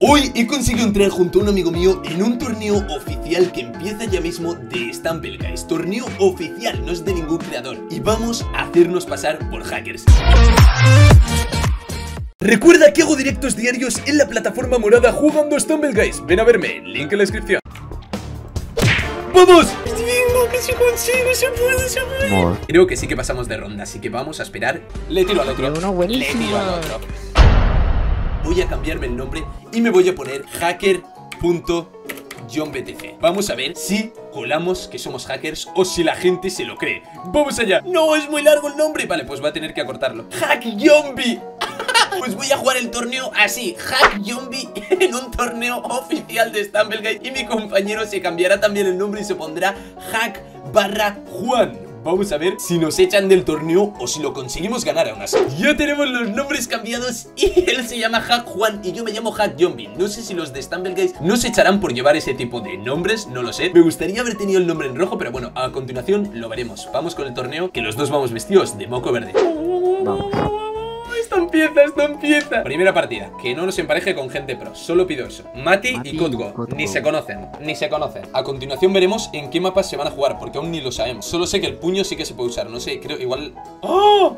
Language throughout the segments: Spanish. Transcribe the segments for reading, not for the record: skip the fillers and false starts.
Hoy he conseguido entrar junto a un amigo mío en un torneo oficial que empieza ya mismo de Stumble Guys. Torneo oficial, no es de ningún creador. Y vamos a hacernos pasar por hackers. Recuerda que hago directos diarios en la plataforma morada jugando Stumble Guys. Ven a verme, link en la descripción. ¡Vamos! Que se consigue, se puede. Creo que sí que pasamos de ronda, así que vamos a esperar. Le tiro al otro. Le tiro al otro. Voy a cambiarme el nombre y me voy a poner hacker.johnbtc. Vamos a ver si colamos que somos hackers o si la gente se lo cree. ¡Vamos allá! ¡No, es muy largo el nombre! Vale, pues voy a tener que acortarlo. ¡HackJohnB! Pues voy a jugar el torneo así, HackJohnB, en un torneo oficial de Stumble Guys. Y mi compañero se cambiará también el nombre y se pondrá Hack_Juan. Vamos a ver si nos echan del torneo o si lo conseguimos ganar aún así. Ya tenemos los nombres cambiados y él se llama HackJuan y yo me llamo HackJohnB. No sé si los de Stumble Guys nos echarán por llevar ese tipo de nombres, no lo sé. Me gustaría haber tenido el nombre en rojo, pero bueno, a continuación lo veremos. Vamos con el torneo, que los dos vamos vestidos de moco verde. Vamos. Esto empieza. Primera partida, que no nos empareje con gente pro. Solo pido eso. Mati y Kotgo, ni se conocen. A continuación veremos en qué mapas se van a jugar, porque aún ni lo sabemos. Solo sé que el puño sí que se puede usar. No sé, creo igual... ¡Oh!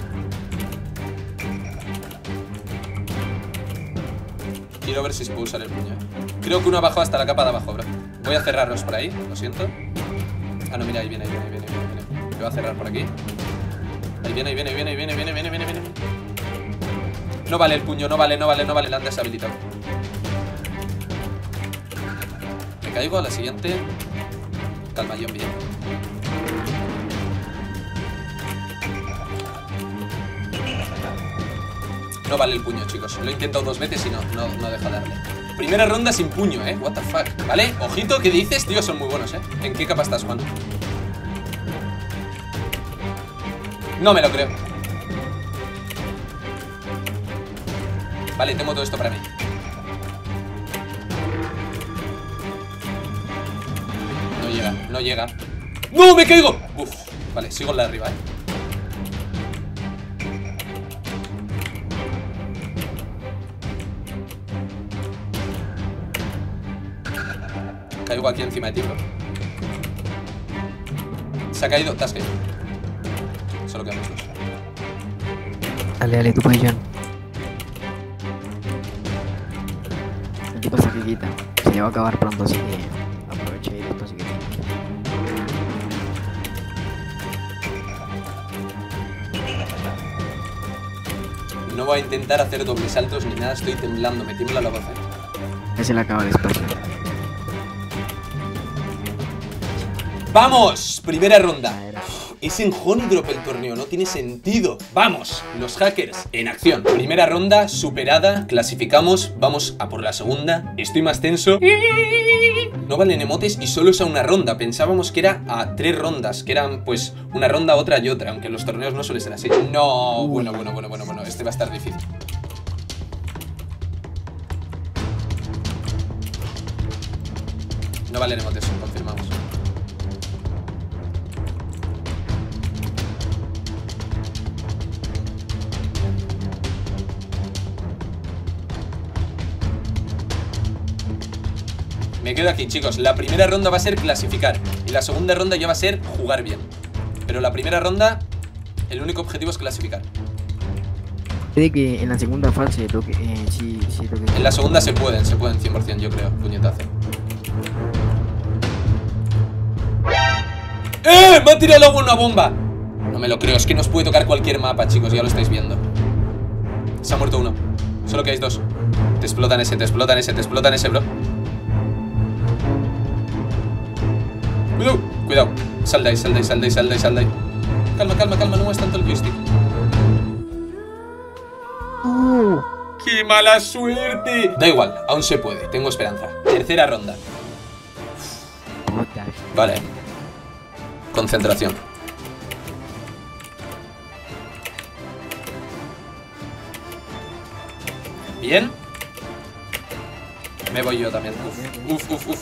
Quiero ver si se puede usar el puño. Creo que uno ha bajado hasta la capa de abajo, bro. Voy a cerrarlos por ahí, lo siento. Ah, no, mira, ahí viene. Me voy a cerrar por aquí. Ahí viene. No vale el puño, no vale, la han deshabilitado. Me caigo a la siguiente. Calma, John, bien. No vale el puño, chicos. Lo he intentado 2 veces y no deja darle. Primera ronda sin puño, what the fuck. Vale, ojito, ¿qué dices? Tío, son muy buenos, ¿En qué capa estás, Juan? No me lo creo. Vale, tengo todo esto para mí. No llega. ¡No, me caigo! Uf, vale, sigo en la de arriba, Caigo aquí encima de ti, bro. Se ha caído, te has caído. Solo quedamos dos. Dale, tu posición. El tipo se quita. Se le va a acabar pronto, así que aprovecha y esto, así que... No voy a intentar hacer dobles saltos ni nada, estoy temblando, me tiembla la voz. Ya se le acaba el espacio. ¡Vamos! Primera ronda. Es en Honeydrop el torneo, no tiene sentido. ¡Vamos! Los hackers en acción. Primera ronda superada, clasificamos. Vamos a por la segunda. Estoy más tenso. No valen emotes y solo es a una ronda. Pensábamos que era a 3 rondas, que eran pues una ronda, otra y otra, aunque en los torneos no suele ser así. No, bueno, este va a estar difícil. No valen emotes, confirmamos. Me quedo aquí, chicos. La primera ronda va a ser clasificar y la segunda ronda ya va a ser jugar bien. Pero la primera ronda, el único objetivo es clasificar. Puede que en la segunda fase toque, sí toque. En la segunda se pueden 100%, yo creo. Puñetazo. ¡Me ha tirado luego una bomba! No me lo creo, es que nos puede tocar cualquier mapa, chicos, ya lo estáis viendo. Se ha muerto uno. Solo quedáis 2. Te explotan ese, bro. Cuidado. Sal de ahí. Calma, no muevas tanto el joystick. ¡Qué mala suerte! Da igual, aún se puede, tengo esperanza. Tercera ronda. Vale. Concentración. Bien. Me voy yo también. Uf.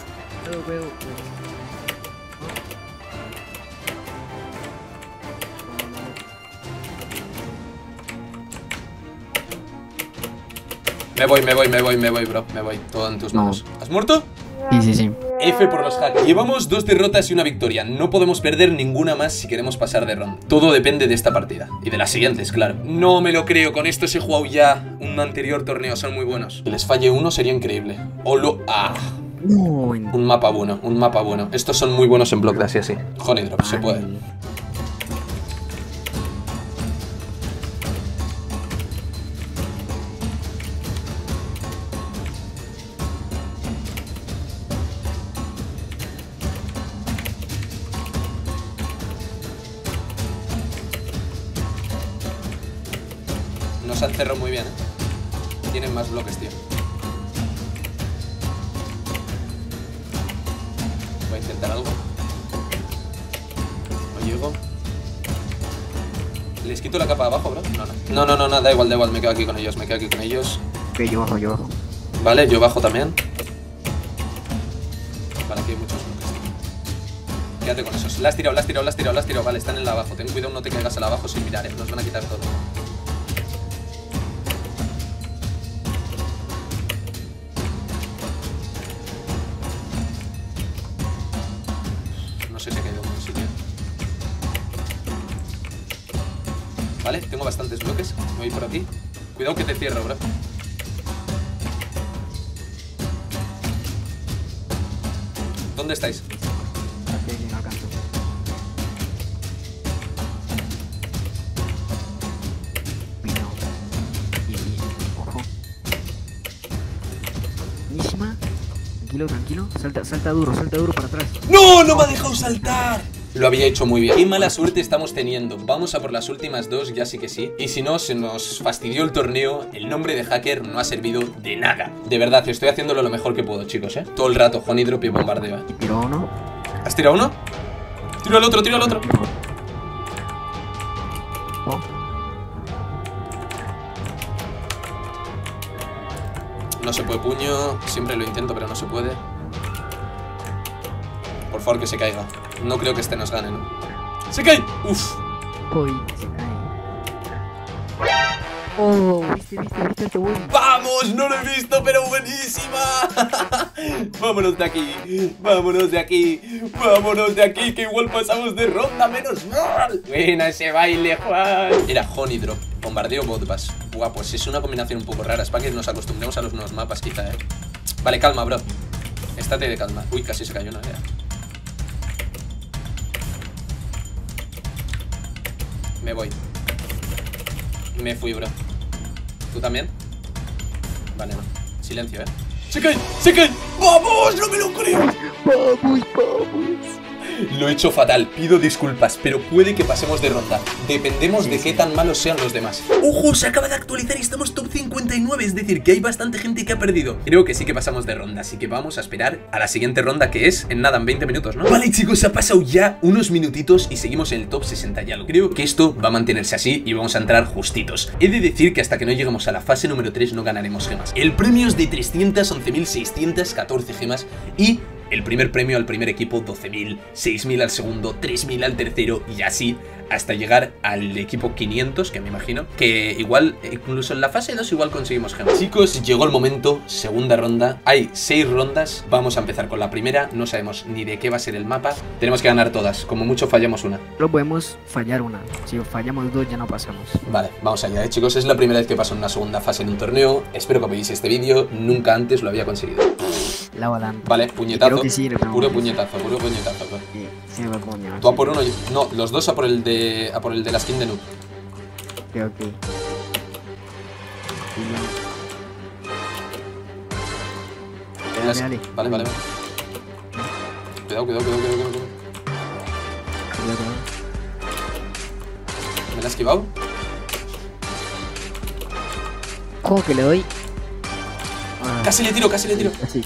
Me voy, bro. Me voy. Todo en tus manos. ¿Has muerto? Sí. F por los hacks. Llevamos 2 derrotas y una victoria. No podemos perder ninguna más si queremos pasar de ronda. Todo depende de esta partida. Y de las siguientes, claro. No me lo creo. Con esto he jugado ya un anterior torneo. Son muy buenos. Que les falle uno sería increíble. No. Un mapa bueno. Estos son muy buenos en Block Dash y así. Honey Drop, se puede. Nos han cerrado muy bien, ¿eh? Tienen más bloques, tío. Voy a intentar algo. No llego. ¿Les quito la capa de abajo, bro? No, da igual. Me quedo aquí con ellos, Ok, yo bajo. Vale, yo bajo también. Vale, aquí hay muchos bloques, tío. Quédate con esos. La has tirado. Vale, están en la abajo. Ten cuidado, no te caigas al abajo sin mirar, nos van a quitar todo. No sé si he caído en un sitio. Vale, tengo bastantes bloques. Me voy por aquí. Cuidado que te cierro, bro. ¿Dónde estáis? Aquí no alcanzo. Ojo. Buenísima. Tranquilo. Salta duro para atrás. ¡No! ¡No me ha dejado saltar! Lo había hecho muy bien. Qué mala suerte estamos teniendo. Vamos a por las últimas 2, ya sí que sí. Y si no, se nos fastidió el torneo. El nombre de hacker no ha servido de nada. De verdad, estoy haciéndolo lo mejor que puedo, chicos, ¿eh? Todo el rato, Honey Drop y bombardeo, ¿eh? Tiro uno. ¿Has tirado uno? Tiro al otro. Oh. No se puede puño. Siempre lo intento, pero no se puede. Por favor, que se caiga. No creo que este nos gane, ¿no? ¡Se cae! ¡Uf! Uy, se cae. Oh, viste qué bueno. ¡Vamos! No lo he visto, pero buenísima. Vámonos de aquí, que igual pasamos de ronda, menos mal. Buena ese baile, Juan. Era Honey Drop, bombardeo Botbass. Buah, pues es una combinación un poco rara. Es para que nos acostumbremos a los nuevos mapas, quizá, ¿eh? Vale, calma, bro. Estate de calma. Uy, casi se cayó una idea. Me voy. Me fui, bro. ¿Tú también? Vale, no. Silencio, ¿eh? ¡Se cae! ¡Vamos! ¡No me lo creo! Vamos. Lo he hecho fatal, pido disculpas, pero puede que pasemos de ronda. Dependemos de qué tan malos sean los demás. ¡Ojo! Se acaba de actualizar y estamos top 59, es decir, que hay bastante gente que ha perdido. Creo que sí que pasamos de ronda, así que vamos a esperar a la siguiente ronda, que es en nada, en 20 minutos, ¿no? Vale, chicos, ha pasado ya unos minutitos y seguimos en el top 60 y algo. Creo que esto va a mantenerse así y vamos a entrar justitos. He de decir que hasta que no lleguemos a la fase número 3 no ganaremos gemas. El premio es de 311.614 gemas y el primer premio al primer equipo 12.000, 6.000 al segundo, 3.000 al tercero y así hasta llegar al equipo 500, que me imagino que igual, incluso en la fase 2 igual conseguimos gemas. Chicos, llegó el momento, segunda ronda. Hay 6 rondas, vamos a empezar con la primera. No sabemos ni de qué va a ser el mapa. Tenemos que ganar todas, como mucho fallamos una. Solo podemos fallar una. Si fallamos 2 ya no pasamos. Vale, vamos allá, chicos. Es la primera vez que paso en una segunda fase en un torneo. Espero que veáis este vídeo, nunca antes lo había conseguido. La volante. Vale, puñetazo, sí, puro puñetazo, bro. Sí, me coño. Tú a por uno, no, los dos a por el de la skin de noob. Ok. Dale. Vale. Cuidado. ¿Me la has esquivado? ¿Cómo que le doy? Casi le tiro. Casi.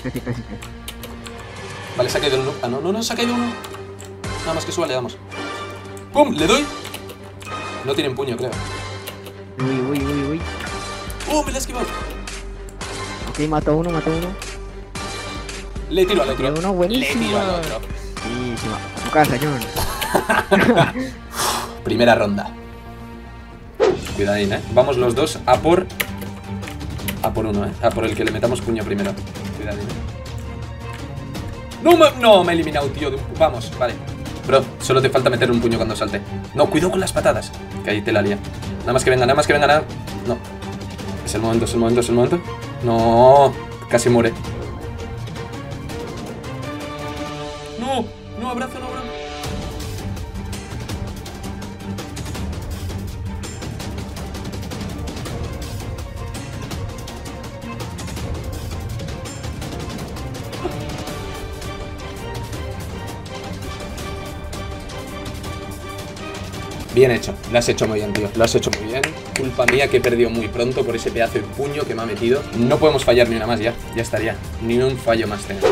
Vale, se ha caído uno. Ah, no, se ha caído uno. Nada más que suba, le damos. ¡Pum! ¿Le doy? No tienen puño, creo. Uy. Me la he esquivado. Ok, mato uno. Le tiro al otro. Uno, buenísimo. Le tiro al otro. Buenísimo. A tu casa, John. Primera ronda. Cuidadín, Vamos los dos a por A por uno, a por el que le metamos puño primero. Cuidado. No, me he eliminado, tío. Vamos, vale. Bro, solo te falta meter un puño cuando salte. No, cuidado con las patadas. Que ahí te la lía. Nada más que venga, nada. No. Es el momento. No, casi muere. No, abrazo. Bien hecho, lo has hecho muy bien, tío. Lo has hecho muy bien. Culpa mía que he perdido muy pronto por ese pedazo de puño que me ha metido. No podemos fallar ni una más ya. Ya estaría. Ni un fallo más tengo.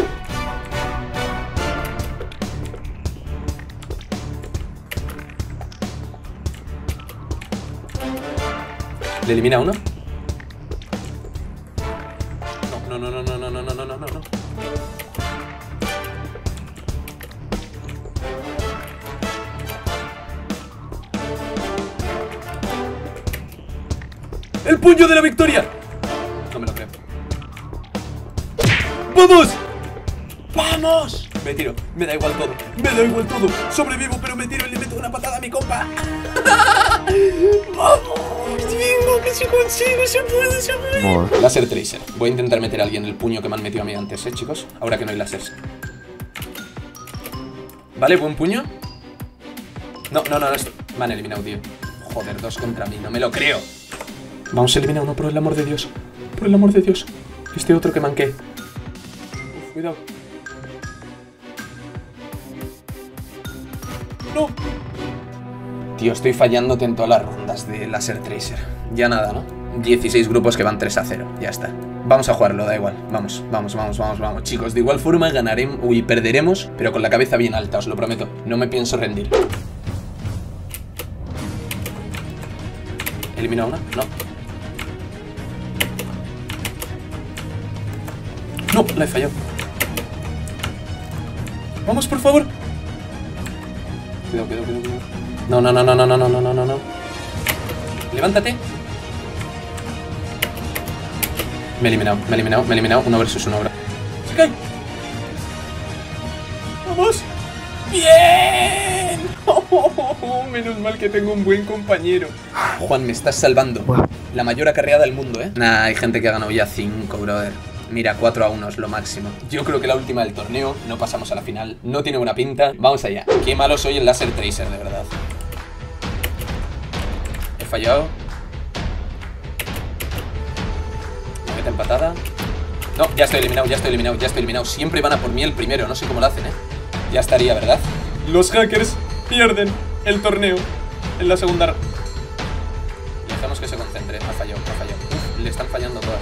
¿Le elimina uno? No. ¡El puño de la victoria! No me lo creo. ¡Vamos! ¡Vamos! Me tiro, me da igual todo. Sobrevivo, pero me tiro y le meto una patada a mi compa. ¡Vamos! Vengo, que se consigue, se puede. Láser Tracer. Voy a intentar meter a alguien el puño que me han metido a mí antes, chicos. Ahora que no hay láseres. Vale, buen puño. No, esto. Me han eliminado, tío. Joder, 2 contra mí, no me lo creo. Vamos a eliminar uno, por el amor de Dios. Este otro que manqué. Cuidado. No. Tío, estoy fallándote en todas las rondas de Láser Tracer. Ya nada, ¿no? 16 grupos que van 3-0. Ya está. Vamos a jugarlo, da igual. Vamos. Chicos, de igual forma ganaremos y perderemos, pero con la cabeza bien alta, os lo prometo. No me pienso rendir. ¿Elimina una? No. No, la he fallado. Vamos, por favor. Cuidado. No. Levántate. Me he eliminado. 1 versus 1, bro. Se cae. Vamos. Bien. Menos mal que tengo un buen compañero. Juan, me estás salvando. La mayor acarreada del mundo, Nah, hay gente que ha ganado ya 5, brother. Mira, 4-1 es lo máximo. Yo creo que la última del torneo. No pasamos a la final. No tiene buena pinta. Vamos allá. Qué malo soy en Láser Tracer, de verdad. He fallado. Me mete empatada. No, ya estoy eliminado. Siempre van a por mí el primero. No sé cómo lo hacen, Ya estaría, ¿verdad? Los hackers pierden el torneo en la segunda. Dejemos que se concentre. Ha fallado. Uf, le están fallando todas.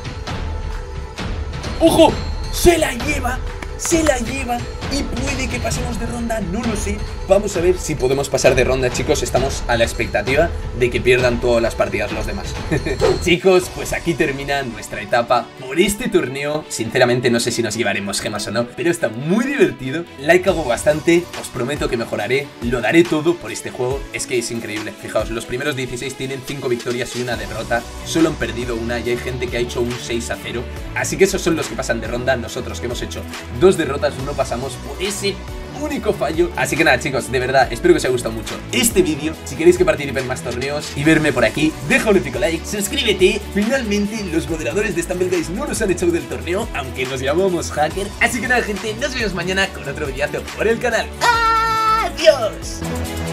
¡Ojo! ¡Se la lleva! Y puede que pasemos de ronda, no lo sé. Vamos a ver si podemos pasar de ronda, chicos. Estamos a la expectativa de que pierdan todas las partidas los demás. Chicos, pues aquí termina nuestra etapa por este torneo. Sinceramente no sé si nos llevaremos gemas o no, pero está muy divertido. La he cagado bastante, os prometo que mejoraré. Lo daré todo por este juego, es que es increíble. Fijaos, los primeros 16 tienen 5 victorias y 1 derrota. Solo han perdido una y hay gente que ha hecho un 6-0. Así que esos son los que pasan de ronda. Nosotros que hemos hecho 2 derrotas no pasamos por ese único fallo. Así que nada, chicos, de verdad, espero que os haya gustado mucho este vídeo. Si queréis que participe en más torneos y verme por aquí, deja un épico like, suscríbete. Finalmente, los moderadores de Stumble Guys no nos han echado del torneo, aunque nos llamamos hacker. Así que nada, gente, nos vemos mañana con otro videazo por el canal. ¡Adiós!